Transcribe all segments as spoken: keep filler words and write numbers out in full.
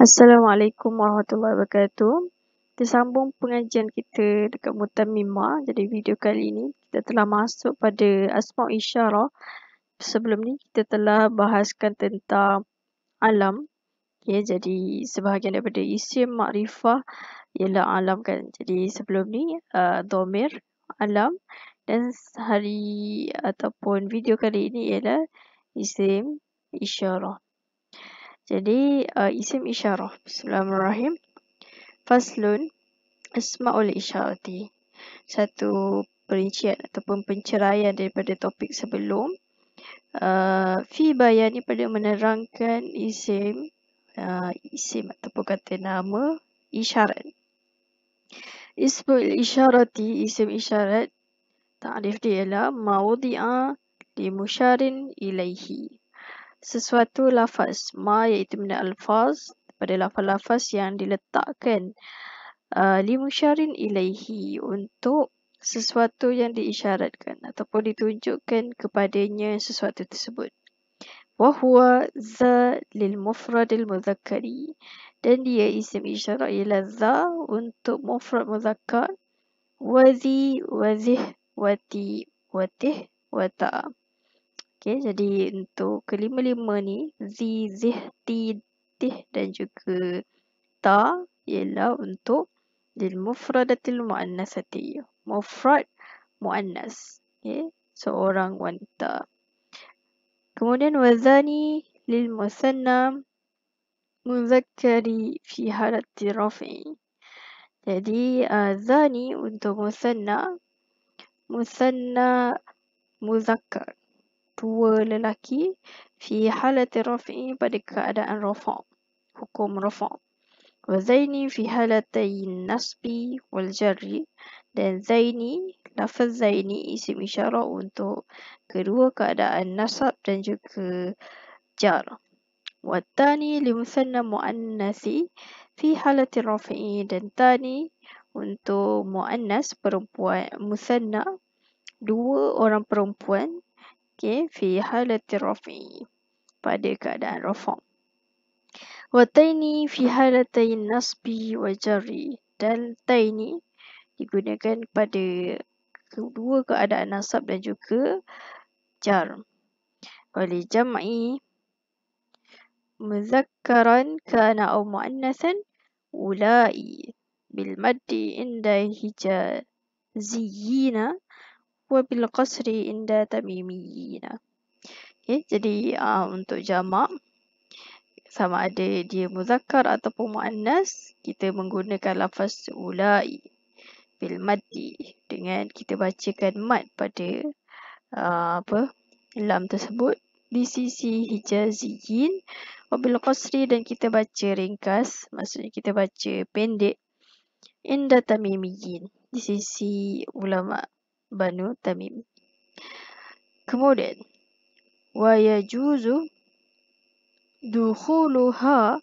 Assalamualaikum warahmatullahi wabarakatuh. Kita sambung pengajian kita dekat Mutammimah. Jadi video kali ini kita telah masuk pada Asma' Isyarah. Sebelum ni kita telah bahaskan tentang alam. Okay, jadi sebahagian daripada isim makrifah ialah alam kan. Jadi sebelum ni uh, dhamir, alam, dan hari ataupun video kali ini ialah isim isyarah. Jadi uh, isim isyarah. Bismillahirrahmanirrahim. Faslun asma'ul isyarati. Satu perincian ataupun penceraian daripada topik sebelum. Uh, fi bayani pada menerangkan isim uh, isim ataupun kata nama isyarat. Ismul isyarati, isim isyarat, ta'rif dia ialah mawdi'a li musyarin ilaihi. Sesuatu lafaz, ma iaitu benda alfaz, pada lafaz-lafaz yang diletakkan uh, li musyarin ilaihi, untuk sesuatu yang diisyaratkan ataupun ditunjukkan kepadanya sesuatu tersebut. Wahuwa za lil mufradil muzakkari, dan dia isim isyarat ialah za untuk mufrad muzakkar, wazi, wazih, wati, watih, wata. Okay, jadi untuk kelima-lima ni, zi, zih, ti, tih dan juga ta ialah untuk lil mufradatil muannasati. Mufrad muannas. Okay, seorang wanita. Kemudian wazani lil musanna muzakkari fi halati raf'i. Jadi uh, zani untuk musanna, musanna muzakkar, dua lelaki, fi halati raf'i, pada keadaan rafa', hukum rafa'. Wa zaini fi halatai nasbi wal jarri, dan zaini, lafaz zaini isim isyarah untuk kedua keadaan nasab dan juga jar. Wa tani li musanna muannasi fi halati raf'i, dan tani untuk muannas perempuan, musanna dua orang perempuan. Okay, fi halati raf'i, pada keadaan rafa'. Wa taini fi halatain nasbi wa jarri, dan taini digunakan pada kedua keadaan nasab dan juga jar. Wali jam'i muzakkaran kana au muannasan ulai bil maddi inda hijaziyina wa bil qasri inda tamimiyina. Okay, jadi uh, untuk jamak, sama ada dia muzakkar ataupun muannas, kita menggunakan lafaz ulai bil maddi, dengan kita bacakan mad pada uh, apa lam tersebut di sisi hijaziyin, wa bil qasri, dan kita baca ringkas, maksudnya kita baca pendek, inda tamimiyin, di sisi ulama Banu Tamim. Kemudian wa yajuzu dukhuluha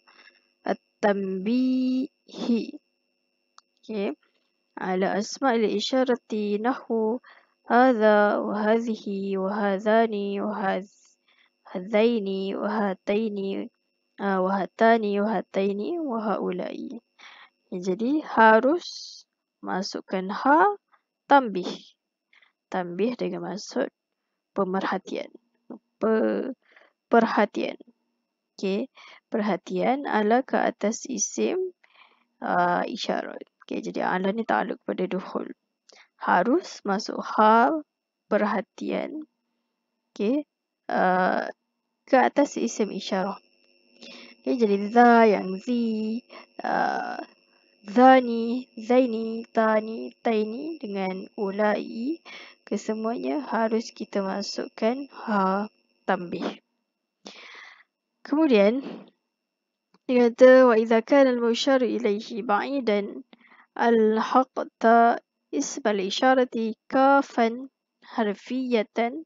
at-tanbihi. Okay, ala asma'il isyarati nahu hadha wa hadhihi wa hadhani wa hadzaini wa hataini wa hatani wa hataini wa haulai. Jadi harus masukkan ha, tanbih. Tanbih dengan maksud pemerhatian. Per, perhatian. Okay, perhatian ala ke atas isim uh, isyarat. Okay, jadi ala ni ta'aluk pada dukhul. Harus masuk ha, perhatian. Okay, uh, ke atas isim isyarah. Okay, jadi za yang zi, uh, zani, zaini, tani, taini dengan ulai, kesemuanya harus kita masukkan ha, tanbih. Kemudian dia kata wa idza kana al-musyar ilaihi ba'idan al-haqta ism al-isyarati kafan harfiyatan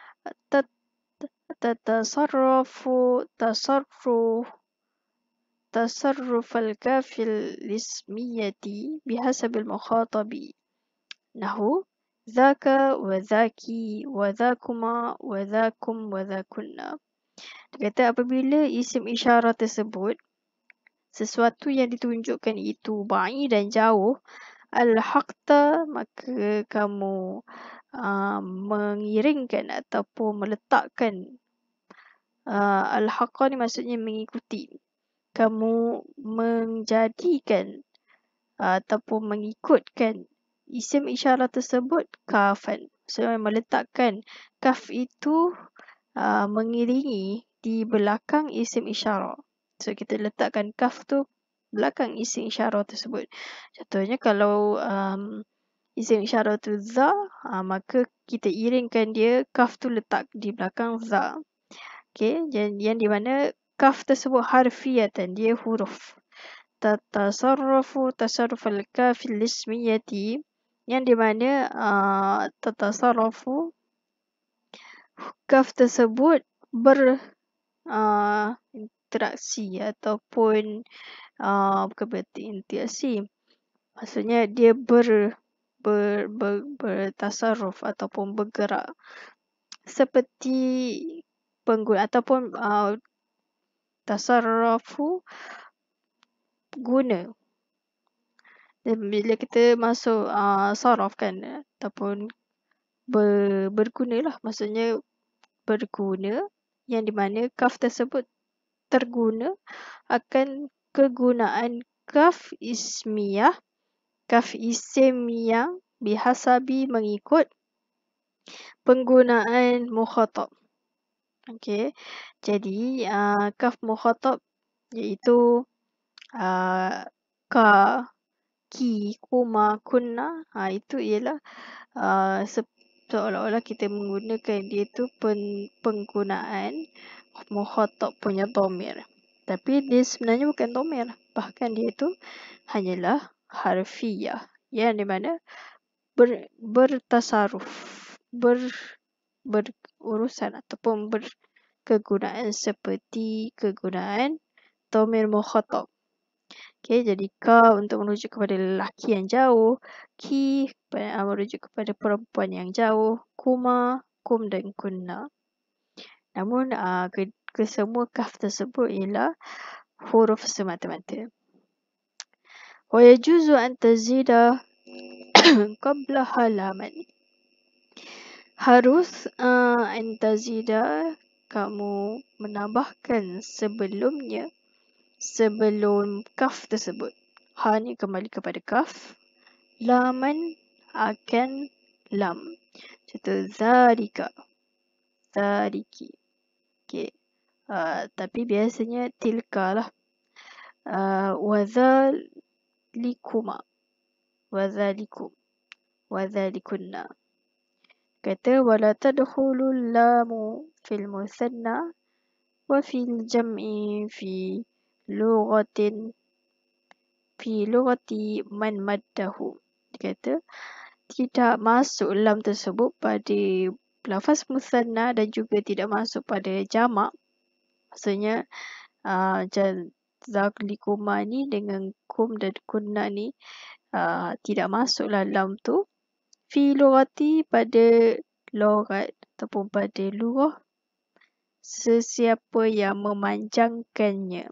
tatasarrafu tasarruf tasarruf al-kafil lismiyati bihasab al-mukhatabi, nahu zaka wa zaki wa zakuma wa zakum wa zakunna. Dia kata apabila isim isyarah tersebut sesuatu yang ditunjukkan itu ba'i dan jauh, al-haqta, maka kamu uh, mengiringkan ataupun meletakkan. Uh, al-haqqa ni maksudnya mengikuti. Kamu menjadikan uh, ataupun mengikutkan isim isyarat tersebut kafan. So, meletakkan kaf itu uh, mengiringi di belakang isim isyarat. So, kita letakkan kaf tu belakang isim isyarat tersebut. Contohnya kalau um, isim isyarat tu za, uh, maka kita iringkan dia, kaf tu letak di belakang za. Okay, yang, yang di mana kaf tersebut harfiyatan, dia huruf. Tatasarrafu tasarruf al-kaf al-ismiyati, yang di mana uh, tatasarrafu, kaf tersebut ber uh, interaksi ataupun uh, bukan berarti interaksi. Maksudnya dia ber ber, ber bertasarruf ataupun bergerak seperti pengguna ataupun uh, tasarrafu guna. Dan bila kita masuk uh, saraf kan ataupun ber, berguna lah, maksudnya berguna, yang di mana kaf tersebut terguna akan kegunaan kaf ismiyah, kaf isim yang bihasabi mengikut penggunaan mukhatab. Okey, jadi uh, kaf mukhatab iaitu uh, ka, ki, kuma, kunna, ha, itu ialah uh, seolah-olah kita menggunakan dia tu pen, penggunaan mukhatab punya dhamir. Tapi dia sebenarnya bukan dhamir, bahkan dia tu hanyalah harfiyah, yang di mana ber, bertasaruf, ber berurusan ataupun berkegunaan seperti kegunaan dhamir mukhatab. Okey, jadi ka untuk merujuk kepada lelaki yang jauh, ki merujuk kepada perempuan yang jauh, kuma, kum dan kunna. Namun uh, ke, kesemua kaf tersebut ialah huruf semata-mata. Wa yajuzu an tazida qabla halaman. Harus uh, an tazida, kamu menambahkan sebelumnya, sebelum kaf tersebut. Ha ni kembali kepada kaf. Laman akan lam. Contoh zalika, zaliki. Okay. Uh, tapi biasanya tilka lah. Uh, Wadhalikuma, wadhalikum, wadhalikunna. Kata wala tadkhulul lamu fil musanna wa fil jam'i fi lughatin fi lughati man maddahu. Kata tidak masuk lam tersebut pada lafaz musanna dan juga tidak masuk pada jamak. Maksudnya uh, zaklikuma ni dengan kum dan kunna ni uh, tidak masuklah lam tu fi lughati pada lughat ataupun pada lughah sesiapa yang memanjangkannya.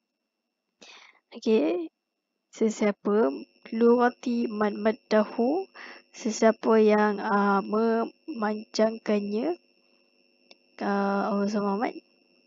Okey, sesiapa lughati man maddahu, sesiapa yang uh, memanjangkannya. uh, Allah Muhammad,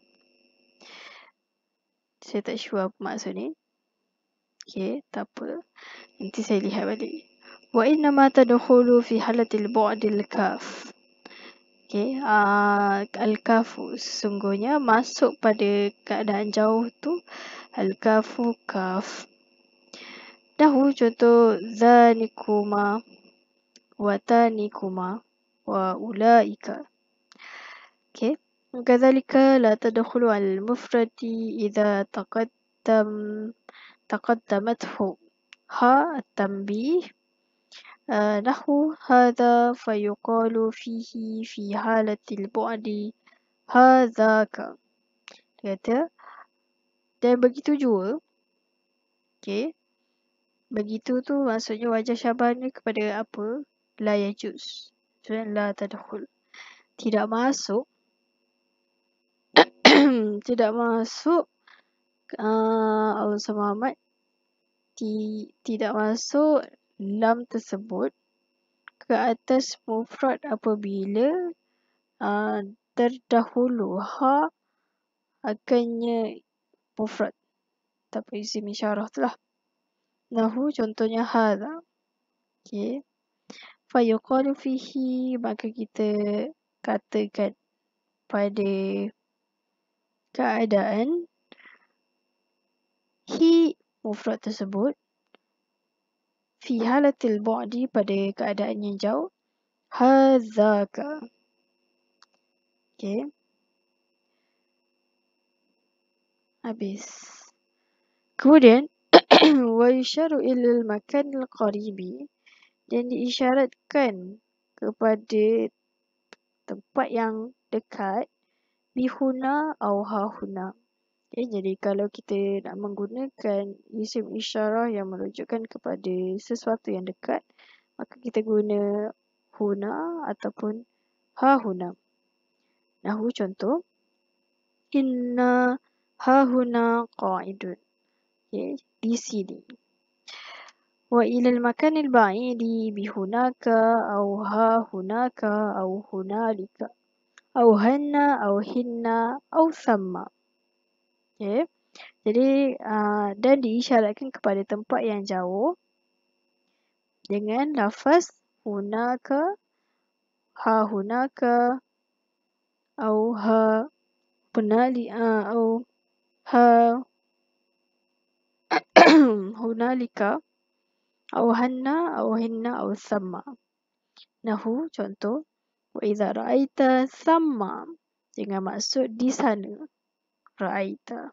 saya tak sure apa maksud ni. Okey, tak apa, nanti saya lihat balik. Wa innama tadkhulu fi halatil bu'dil kaf. Okey, uh, al-kafu sesungguhnya masuk pada keadaan jauh tu al-kafu kaf. Dahu contoh zanikuma, watanikuma, wa ulaika. Okey, kadzalika la tadkhulu al-mufradi idza taqaddam taqaddamathu ha at-tanbih. Uh, nahu hadha fayuqalu fihi fi halatil bu'di hadzaka. Dia kata, dan begitu juga. Okey, begitu tu maksudnya wajah syabahnya kepada apa? La yajuz. Maksudnya la tadkhul, tidak masuk tidak masuk uh, Allah Muhammad ti, tidak masuk lam tersebut ke atas mufrad apabila uh, terdahulu ha akannya mufrad tapi isim isyarah tu lah. Nahu contohnya hadha. Okay. Fayuqalu fihi, maka kita katakan pada keadaan hi mufrad tersebut fi halatil bu'di, pada keadaan yang jauh, hadzaka. Okay. Habis. Kemudian wa yusharu ilal makanil qaribi, dan diisyaratkan kepada tempat yang dekat bihuna au hahuna. Okay, jadi kalau kita nak menggunakan isim isyarah yang menunjukkan kepada sesuatu yang dekat, maka kita guna huna ataupun hahuna. Nahu contoh, inna hahuna qa'idun. Okay, di sini. Wa ilal makanil ba'idi bihunaka au hahunaka au hunalika au hanna au hinna au thamma. Okay. Jadi uh, dan diisyaratkan kepada tempat yang jauh dengan lafaz hunaka, ha hunaka, au ha hunali, uh, au ha hunalika, au hanna, au hinna, au thamma. Nahu contoh, wa idza ra'aita thamma, dengan maksud di sana. Ra'aita.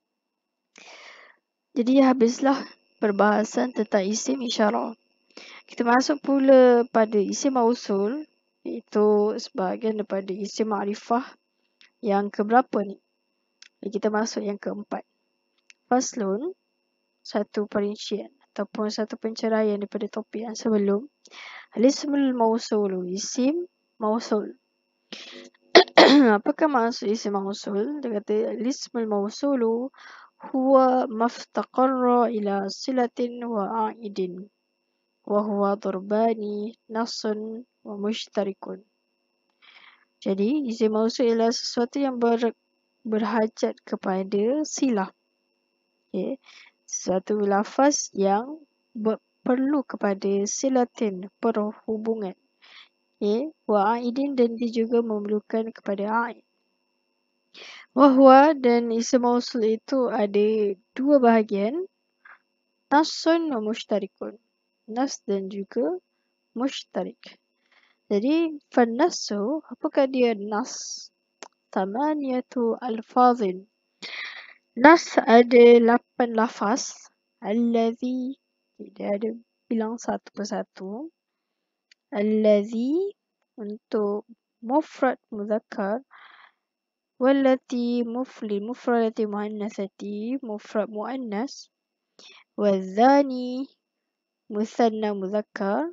Jadi habislah perbahasan tentang isim isyarah. Kita masuk pula pada isim mausul, iaitu sebahagian daripada isim ma'rifah yang keberapa ni? Kita masuk yang keempat. Faslun, satu perincian ataupun satu penceraian daripada topik yang sebelum. Al-ismul mausulu, isim mausul. Apakah maksud isim mausul? Dia kata al-ismul mausulu huwa maftaqarra ila silatin wa a'idin wa huwa durbani nasun wa mushtarikun. Jadi isim mausul ialah sesuatu yang ber, berhajat kepada silah. Okay. Sesuatu lafaz yang ber, perlu kepada silatin, perhubungan. Okay. Wa a'idin, dan dia juga memerlukan kepada a'id. Wahwa, dan isim mausul itu ada dua bahagian. Nasun wa mushtarikun. Nas dan juga mushtarik. Jadi fannasu, apakah dia nas? Tamaniyatu alfazin. Nas ada lapan lafaz. Allazi, dia ada bilang satu persatu. Allazi untuk mufrad muzakkar. Wallati mufli mufradati muannasati, mufrad muannas. Wadzani musanna muzakkar.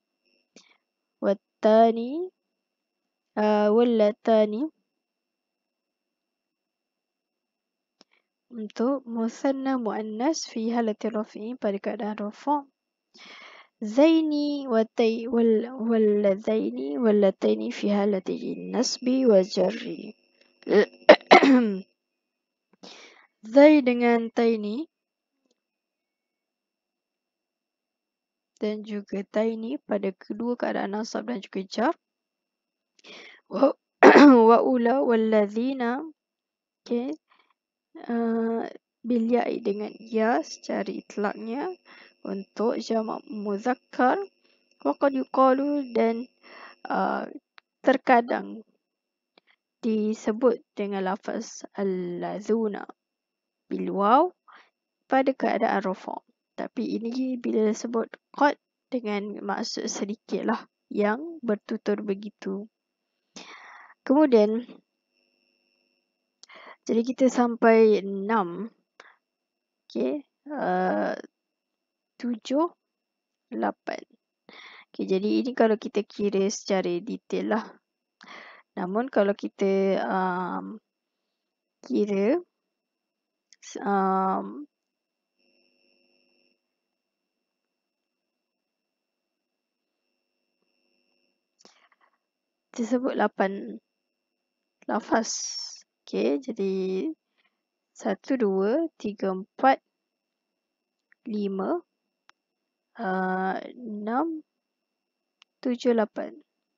Wattani uh, wallatani untuk musanna muannas fi halati rafi'i, pada keadaan rafa'. Zaini watai wal wallazaini wallataini fi halati nasbi wa jarri. Zai dengan taini dan juga taini pada kedua keadaan nasab dan juga jar. Wa wa ula wallazina, okay, uh, bil ya'i, dengan ya secara itlaknya untuk jamak muzakkar. Wa qad yuqalu, dan uh, terkadang disebut dengan lafaz allazuna bil waw pada keadaan rafa'. Tapi ini bila sebut qad dengan maksud sedikit lah yang bertutur begitu. Kemudian, jadi kita sampai enam. Okay. Uh, tujuh, lapan. Okay, jadi ini kalau kita kira secara detail lah. Namun kalau kita um, kira um, tersebut lapan lafaz. Okay, jadi satu, dua, tiga, empat, lima, uh, enam, tujuh, lapan.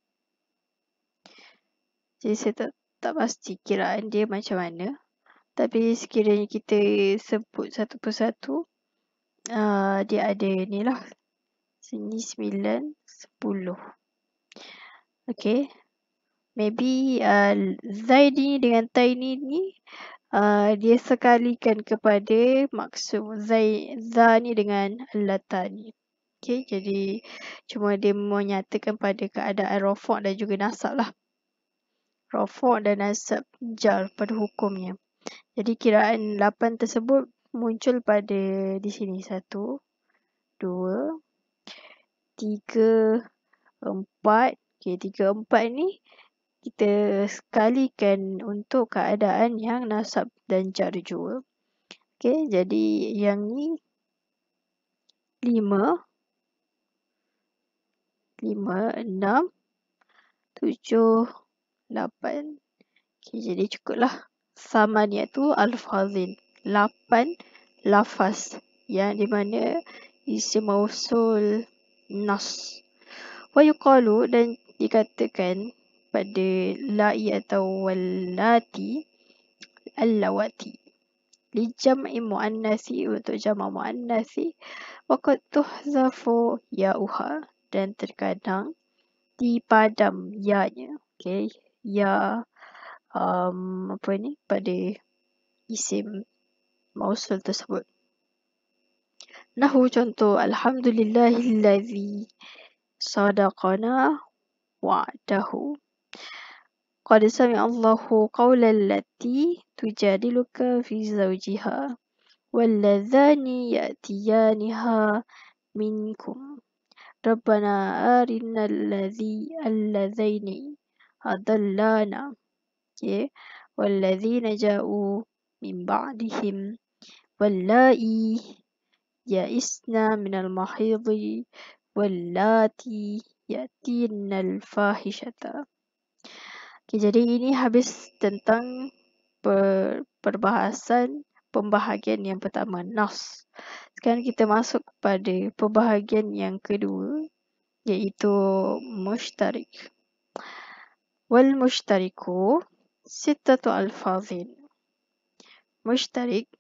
Jadi saya tak, tak pasti kiraan dia macam mana. Tapi sekiranya kita sebut satu persatu, uh, dia ada ni lah. Sini sembilan, sepuluh. Okay. Maybe uh, Zaidi dengan Taini ni uh, dia sekalikan kepada maksud Zai, Za ni dengan Latani. Okay, jadi cuma dia menyatakan pada keadaan Rafa' dan juga nasab lah. Rafa' dan nasab jar pada hukumnya. Jadi kiraan lapan tersebut muncul pada di sini. Satu, dua, tiga, empat. Okay, tiga, empat ni kita sekalikan untuk keadaan yang nasab dan jar juga. Okay, jadi yang ni lima, lima, enam, tujuh, lapan. Okay, jadi cukuplah. Samaniyatu al-fazin. Lapan lafaz yang di mana isim mausul nas. Wa yuqalu, dan dikatakan pada la'i atau wallati, allawati. Li jam'i muannasi, untuk jama' muannasi. Wa qad tuhzafu ya'uha, dan terkadang dipadam ya-nya. Okay, ya um, apa ni pada isim mausul tersebut. Nahu contoh, alhamdulillahillazi sadaqana wa'dahu. Qad sami'a Allahu qawla allati tujadiluka fi zawjiha walladzani ya'tiyaniha minkum. Rabbana arina alladhi alladhaini adallana. Okay. Walladzina ja'u min ba'dihim wallahi ya'isna minal mahidhi wallati ya'tina al-fahishata. Okay, jadi ini habis tentang per, perbahasan pembahagian yang pertama, nas. Sekarang kita masuk kepada pembahagian yang kedua, iaitu mushtarik. Wal mushtariku sittatu alfazin. Mushtarik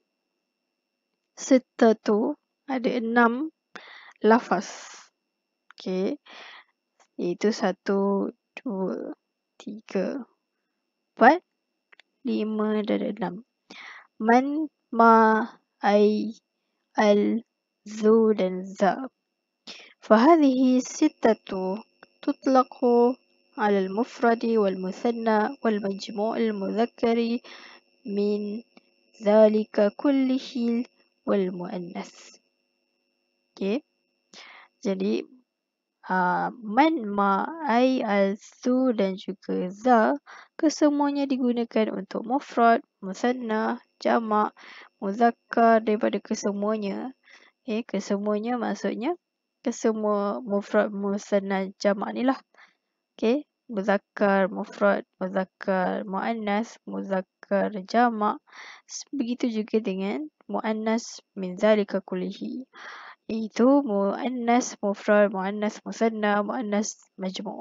sittatu, ada enam lafaz. Okay. Iaitu satu, dua, tiga, empat, lima dan enam. Man, ma, ai, al, zu dan za. Fahadhihi sittatu tutlaqu ala al-mufradi wal-muthanna wal-majmu' al-mudhakkari min dhalika kullihi wal-mu'annas. Okay. Jadi uh, man, ma, ai, al, zu dan juga za, kesemuanya digunakan untuk mufrad, muthanna, jamak, muzakkar daripada kesemuanya. Okay, kesemuanya maksudnya kesemua mufrad, muthanna, jamak ni lah. Okay, muzakkar, mufrad, muzakkar, muannas, muzakkar, jamak. Begitu juga dengan muannas min zalika kullihi, iaitu muannas mufrad, muannas muthanna, muannas majmu'.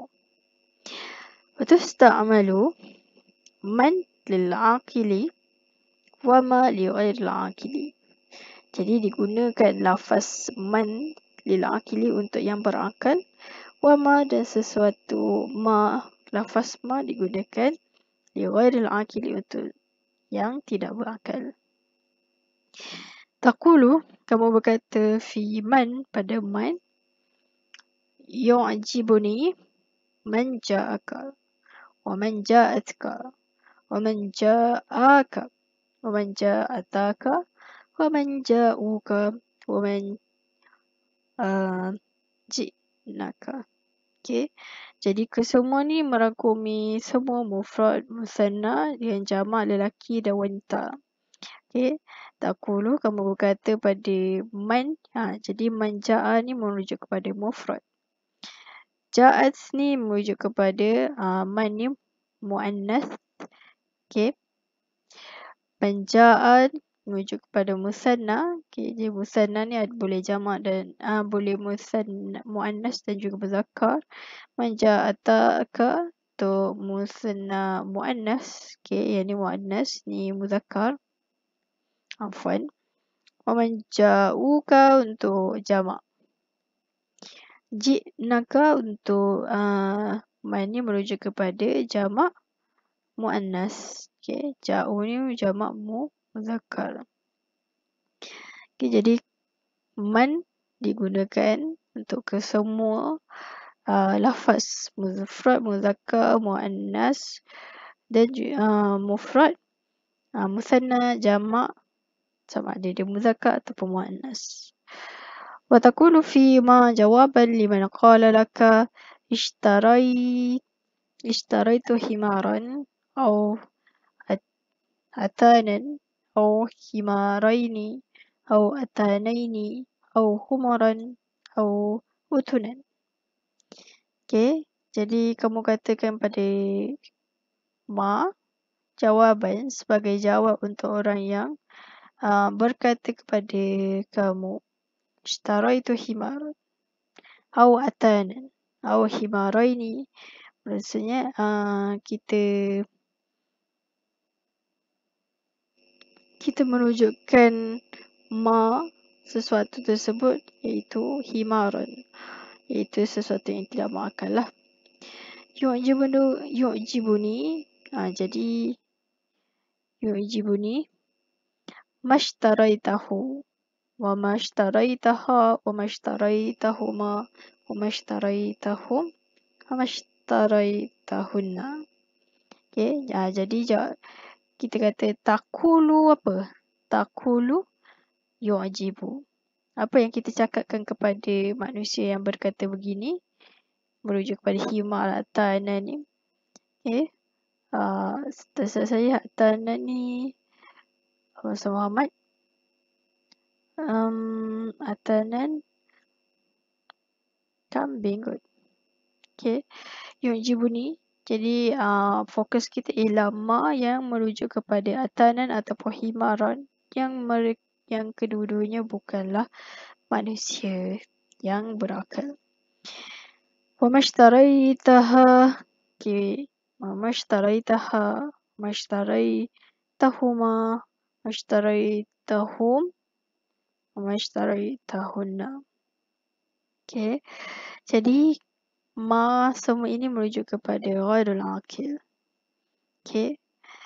Wa tusta'malu man lil aqili wa ma li ghairil aqili. Jadi digunakan lafaz man lil aqili untuk yang berakal, wa ma dan sesuatu ma, lafaz ma digunakan li ghairil aqili untuk yang tidak berakal. Taqulu, kamu berkata fi man, pada man, yu'jibuni man ja'aka wa man ja'atka wa man ja'aka wa man ja'ataka wa man ja'uka wa man uh, ji'naka. Okay. Jadi kesemua ni merangkumi semua mufrad, muthanna yang jamak lelaki dan wanita. Okay. Taqulu kamu berkata pada man. Ha, jadi man ja'a ni merujuk kepada mufrad. Ja'at ni merujuk kepada uh, man ni muannas. Okey. Panja'at merujuk kepada musanna. Okey, jadi musanna ni ada, boleh jamak dan uh, boleh musanna muannas dan juga muzakkar. Man ja'ataka tu musanna muannas. Okey, yang ni muannas, ni muzakkar. Afwan. Waman ja'uka untuk jamak. Ji'naka untuk uh, man ni merujuk kepada jamak muannas. Okey, ja'u ni jamak mu muzakkar. Okey, jadi man digunakan untuk kesemua uh, lafaz mufrad, muzakkar, muannas dan uh, mufrad, uh, musanna, jamak, sama ada dia muzakkar ataupun muannas. Wa taqulu fi ma jawaban liman qala laka ishtarai ishtaraitu himaran au atanan au himaraini au atanaini au humaran au utunan. Okey, jadi kamu katakan pada ma jawaban sebagai jawab untuk orang yang uh, berkata kepada kamu ishtaraitu himaran au atanan au himaraini. Maksudnya uh, kita kita merujukkan ma sesuatu tersebut iaitu himaran, iaitu sesuatu yang tidak berakal lah. Yu'jibuni yu'jibuni ha, jadi yu'jibuni mashtaraitahu wa mashtaraitaha wa mashtaraitahuma wa mashtaraitahum wa mashtaraitahunna. Okey, ha, jadi kita kata taqulu apa? Taqulu yu'jibu. Apa yang kita cakapkan kepada manusia yang berkata begini merujuk kepada himar atanan ni. Okey. Uh, terserah saya atanan ni Masa Muhammad. Um, atanan kambing kot. Okey. Yu'jibuni. Jadi uh, fokus kita ialah ma yang merujuk kepada atanan ataupun himaran yang mereka yang kedua-duanya bukanlah manusia yang berakal. Wa mashtaraitaha. Okey. Wa mashtaraitaha. Mashtaraitahuma. Mashtaraitahum. Wa mashtaraitahunna. Okey. Jadi ma semua ini merujuk kepada ghairul aqil. Okey.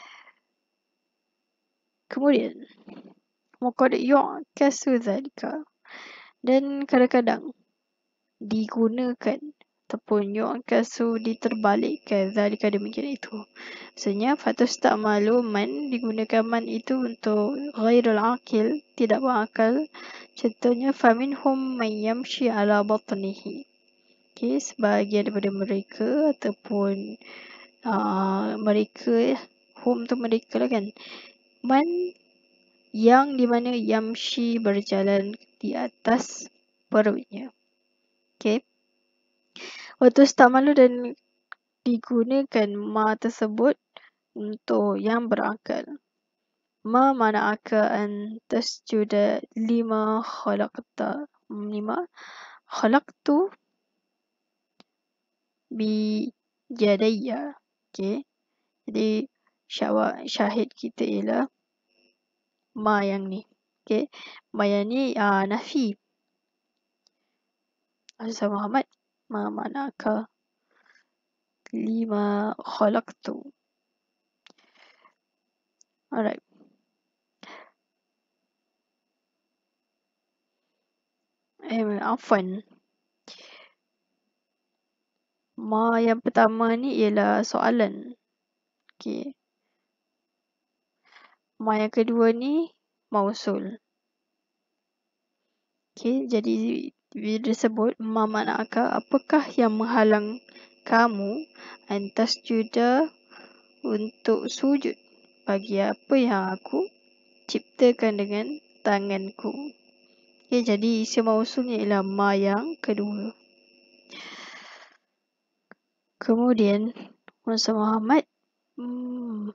Kemudian waqad yu'kasu dzalika, dan kadang-kadang digunakan ataupun yu'kasu diterbalikkan dzalika demikian itu. Maksudnya fatusta'malu man digunakan man itu untuk ghairul aqil, tidak berakal. Contohnya faminhum man yamshi ala batnihi. Okey, sebahagian daripada mereka ataupun uh, mereka, hum tu mereka lah kan. Man yang di mana yamshi berjalan di atas perutnya. Okey. Waktu istamalu dan digunakan ma tersebut untuk yang berakal. Ma mana'aka an tasjuda lima khalaqta. Lima khalaqtu bi yadayya. Okey. Jadi syahid kita ialah ma yang ni. Okey. Ma yang ni uh, nafi. Azza Muhammad. Ma mana'aka lima khalaqtu. Alright. Eh, afwan. Ma yang pertama ni ialah soalan. Okey. Ma yang kedua ni mausul. Okey, jadi bila disebut ma mana'aka, apakah yang menghalang kamu antas juda untuk sujud bagi apa yang aku ciptakan dengan tanganku. Okay, jadi isim mausulnya ialah ma yang kedua. Kemudian Musa Muhammad. Hmm.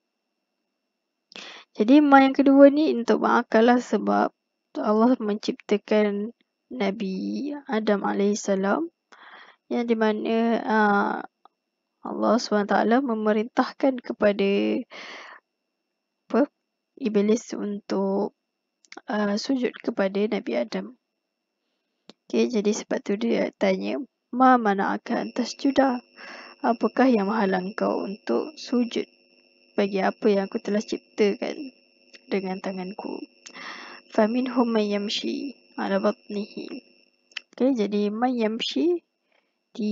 Jadi ma yang kedua ni untuk berakal lah, sebab Allah menciptakan Nabi Adam alaihissalam, yang di mana uh, Allah subhanahu wa taala memerintahkan kepada apa Iblis untuk uh, sujud kepada Nabi Adam. Okay, jadi sebab tu dia tanya, ma mana'aka an tasjuda, apakah yang menghalang kau untuk sujud bagi apa yang aku telah ciptakan dengan tanganku. Faminhum man yamshi ala batnihi. Okay, jadi man yamshi di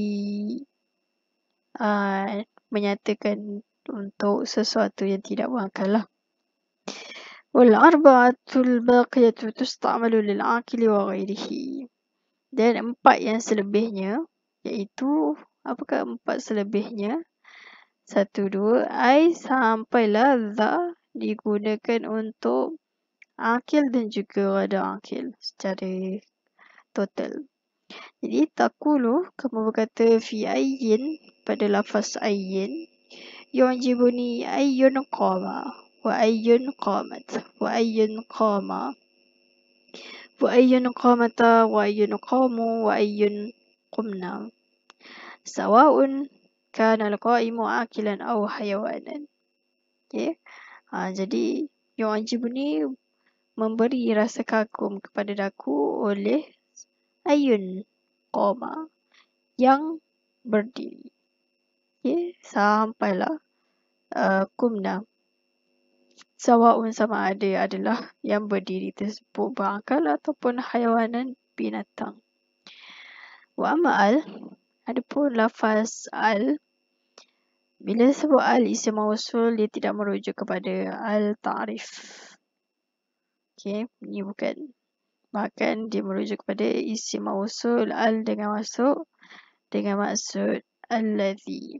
uh, menyatakan untuk sesuatu yang tidak berakal lah. Wal arba'atul baqiyatu tusta'malu lil aqili wa ghairihi. Dan empat yang selebihnya, iaitu apakah empat selebihnya? Satu, dua, ai sampailah za digunakan untuk akil dan juga rada akil secara total. Jadi takulu, kamu berkata fi ayyin, pada lafaz ayyin, yu'jibuni ayyun qama wa ayyun qamat wa ayyun qama wa ayyun qamata wa ayyun qamu wa ayyun qumna sawa'un kana al-qa'imu akilan aw hayawanan. Okay. Ha, jadi yu'jibuni memberi rasa kagum kepada daku oleh ayun qama, yang berdiri. Okay. Sampailah uh, kumna, sawa'un sama ada adalah yang berdiri tersebut berakal ataupun hayawanan, binatang. Wa amma al, adapun lafaz al, bila sebut al isim mausul, dia tidak merujuk kepada al ta'rif. Okay, ini bukan. Bahkan dia merujuk kepada isim mausul al dengan masuk dengan maksud alladhi.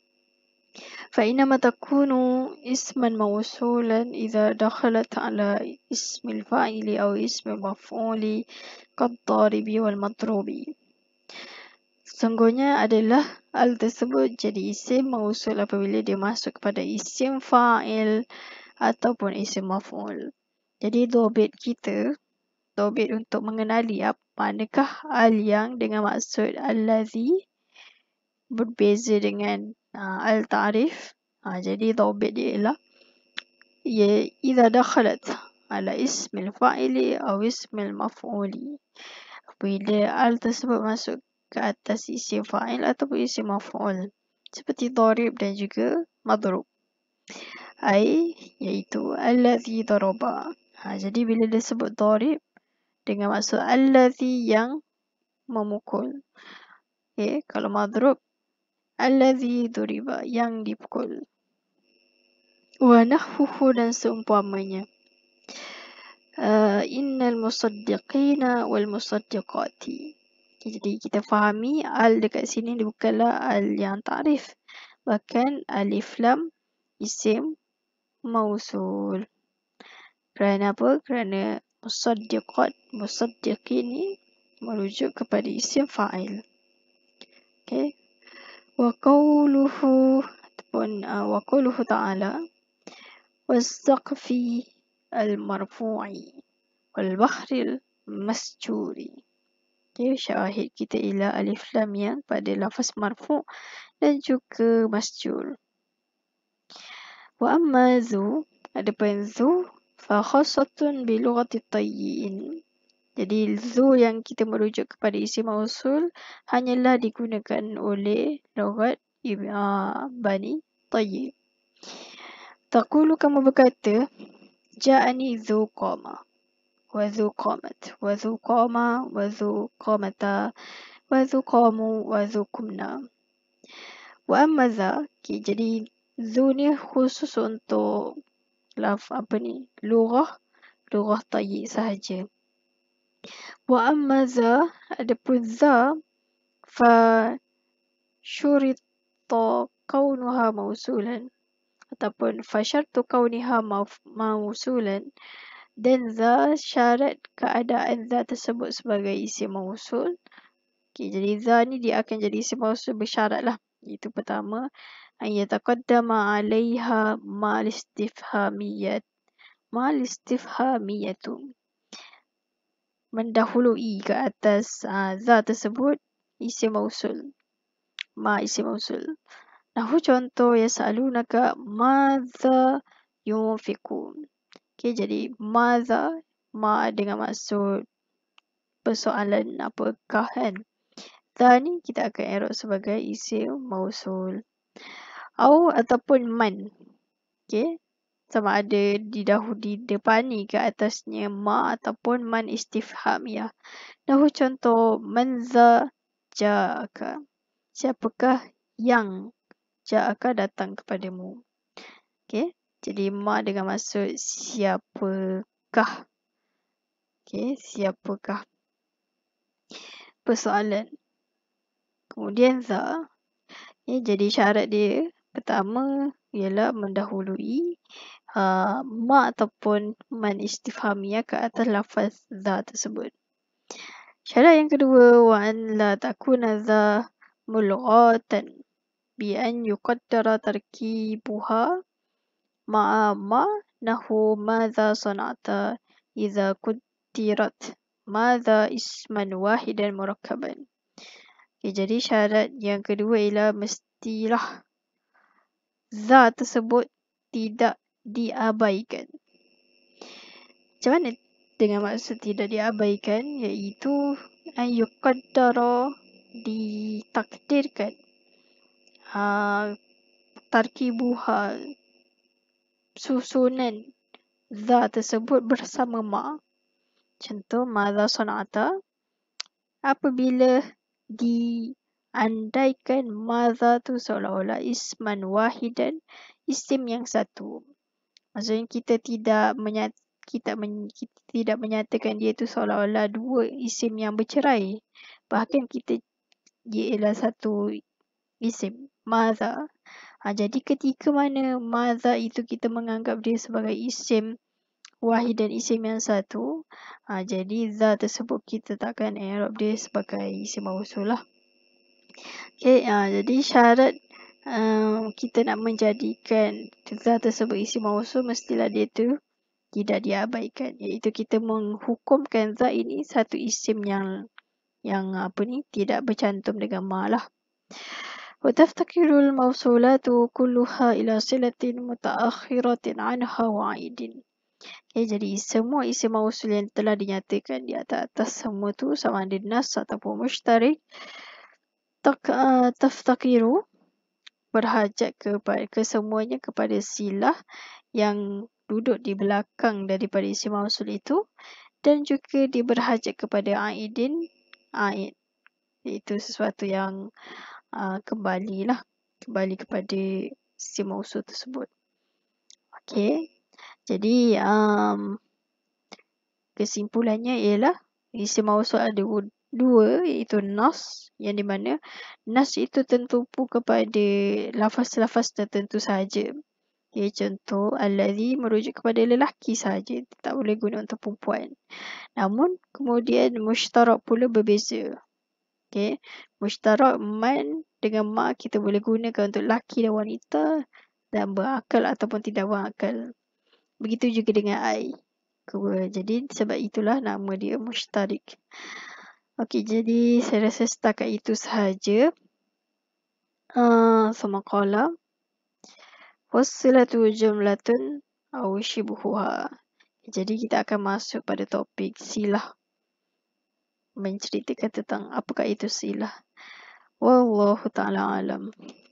فإنما تكون اسما موصولا إذا دخلت على اسم الفاعل أو اسم المفعول كالضارب والمضروب. Sesungguhnya adalah al tersebut jadi isim mausul apabila dia masuk kepada isim fa'il ataupun isim maf'ul. Jadi dobit kita, dobit untuk mengenali apa manakah al yang dengan maksud allazi berbeza dengan uh, al ta'rif. Ha, jadi dobit dia ialah ya idza dakhalat ala ismil fa'ili aw ismil maf'uli. Bila al tersebut masuk ke atas isim fa'il ataupun isim maf'ul, seperti darib dan juga madrub. Ai, iaitu allazi daraba. Ha, jadi bila dia sebut darib dengan maksud allazi yang memukul. Okay, kalau madrub, allazi duriba, yang dipukul. Wa nahwuhu, dan seumpamanya. Uh, innal musaddiqina wal musaddiqati. Jadi kita fahami al dekat sini dia bukanlah al yang ta'rif, bahkan alif lam isim mausul. Kerana apa? Kerana musaddiqat, musaddiqin ni merujuk kepada isim fa'il. Okay. Wa qawluhu, ataupun uh, wa qawluhu ta'ala was-saqfi al-marfu'i wal bahril masjuri. Okay, syahid kita ialah alif lam yang pada lafaz marfu' dan juga masjur. Wa amma zu, adapun zu fa khassatun bi lughati tayyin. Jadi zu yang kita merujuk kepada isim mausul hanyalah digunakan oleh lughat uh, Bani Tayyib. Taqulu, kamu berkata, ja'ani zu qama wa zu qamat wa zu qama wa zu qamata wa zu qamu wa zu kumna. Wa amma za, okay, jadi zu ni khusus untuk laf apa ni, lughah lughah Tayyib sahaja. Wa amma za, adapun za fa syurita kaunuha mausulan, ataupun fasyartu kauniha mausulan, dan za syarat keadaan za tersebut sebagai isim mausul. Okay, jadi za ni dia akan jadi isim mausul bersyarat lah. Itu pertama, an yataqaddama alaiha mal istifhamiyat. Mal istifhamiyatu, mendahului ke atas uh, za tersebut isim mausul. Ma isim mausul. Nahu contoh yasalunaka madza yunfikun. Okay, jadi madza, ma dengan maksud persoalan apakah kan. Za ni kita akan i'rab sebagai isim mausul. Au ataupun man. Okay, sama ada di dahulu di depan ni ke atasnya ma ataupun man istifhamiyah. Nahu contoh man za ja'aka. Siapakah yang ja'aka datang kepadamu. Okay, jadi ma dengan maksud siapakah. Okay, siapakah. Persoalan. Kemudian za. Okay, jadi syarat dia pertama ialah mendahului uh, ma ataupun man istifhamiyah ke atas lafaz za tersebut. Syarat yang kedua, wa an la takuna za mulghatan bi an yuqaddara tarkibuha ma'a ma nahu madza sana'ta idza quddirat madza isman wahidan murakkaban. Okay, jadi syarat yang kedua ialah mestilah za tersebut tidak diabaikan. Macam mana dengan maksud tidak diabaikan? Iaitu an yuqaddara, ditakdirkan. Uh, tarkibuha, susunan za tersebut bersama ma. Contoh, madza sana'ta. Apabila diandaikan madza tu seolah-olah isman wahidan, isim yang satu. Maksudnya kita tidak menyat, kita, men, kita tidak menyatakan dia tu seolah-olah dua isim yang bercerai. Bahkan kita dia ialah satu isim, madza. Ha, jadi ketika mana madza itu kita menganggap dia sebagai isim wahid dan isim yang satu, ha, jadi za tersebut kita takkan i'rab dia sebagai isim mausul lah. Okay, ha, jadi syarat um, kita nak menjadikan za tersebut isim mausul, mestilah dia tu tidak diabaikan. Iaitu kita menghukumkan za ini satu isim yang yang apa ni tidak bercantum dengan ma lah. Wa taftakirul mausulatu kulluha ila silatin mutaakhiratin anha wa'idin. Okay, jadi semua isim mausul yang telah dinyatakan di atas semua tu sama ada nas ataupun mushtarik, tak, uh, taftakiru berhajat kepada kesemuanya kepada silah yang duduk di belakang daripada isim mausul itu, dan juga dia berhajat kepada aidin, aid, iaitu sesuatu yang uh, kembali lah, kembali kepada isim mausul tersebut. Okay, jadi um, kesimpulannya ialah isim mausul ada dua, iaitu nas, yang di mana nas itu tertumpu kepada lafaz-lafaz tertentu sahaja. Okay, contoh allazi merujuk kepada lelaki sahaja, tak boleh guna untuk perempuan. Namun kemudian mushtarak pula berbeza. Okay, mushtarak man dengan ma kita boleh gunakan untuk lelaki dan wanita dan berakal ataupun tidak berakal. Begitu juga dengan ai. Jadi sebab itulah nama dia mushtarik. Okey, jadi saya rasa setakat itu sahaja. Uh, sama qala wassilatu jumlatun aw shibhuha. Jadi kita akan masuk pada topik silah, menceritakan tentang apakah itu silah. Wallahu ta'ala alam.